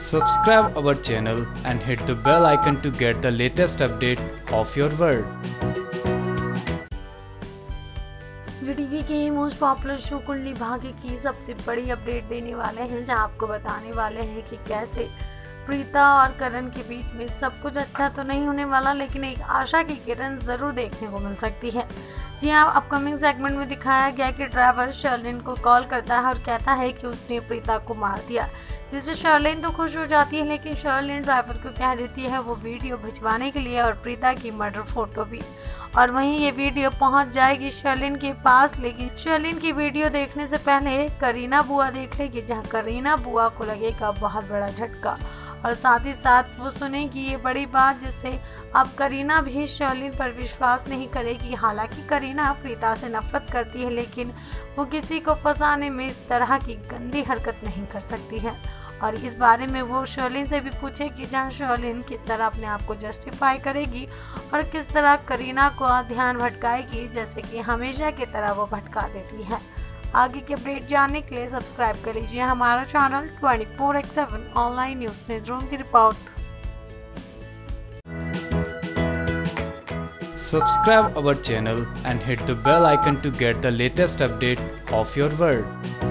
Subscribe our channel and hit the bell icon to get the latest update of your world. Zee TV के most popular show Kundali Bhagya की सबसे बड़ी update देने वाले हैं, जहां आपको बताने वाले हैं कि कैसे प्रीता और करण के बीच में सब कुछ अच्छा तो नहीं होने वाला, लेकिन एक आशा की किरण ज़रूर देखने को मिल सकती है। जी हाँ, अपकमिंग सेगमेंट में दिखाया गया कि ड्राइवर शर्लिन को कॉल करता है और कहता है कि उसने प्रीता को मार दिया, जिससे शर्लिन तो खुश हो जाती है, लेकिन शर्लिन ड्राइवर को कह देती है वो वीडियो भिजवाने के लिए और प्रीता की मर्डर फोटो भी। और वहीं ये वीडियो पहुंच जाएगी शर्लिन के पास, लेकिन शर्लिन की वीडियो देखने से पहले करीना बुआ देख लेगी, जहां करीना बुआ को लगेगा बहुत बड़ा झटका और साथ ही साथ वो सुनेगी ये बड़ी बात, जिससे अब करीना भी शर्लिन पर विश्वास नहीं करेगी। हालांकि करीना प्रीता से नफरत करती है, लेकिन वो किसी को फंसाने में इस तरह की गंदी हरकत नहीं कर सकती है। और इस बारे में वो शर्लिन से भी पूछेगी, जहां शर्लिन किस तरह अपने आप को जस्टिफाई करेगी और किस तरह करीना को ध्यान भटकाएगी, जैसे कि हमेशा की तरह वो भटका देती है। आगे की अपडेट जानने के लिए सब्सक्राइब कर लीजिए हमारा चैनल 24/7 ऑनलाइन न्यूज़ न्यूज़रूम की report. Subscribe our channel and hit the bell icon to get the latest update of your world.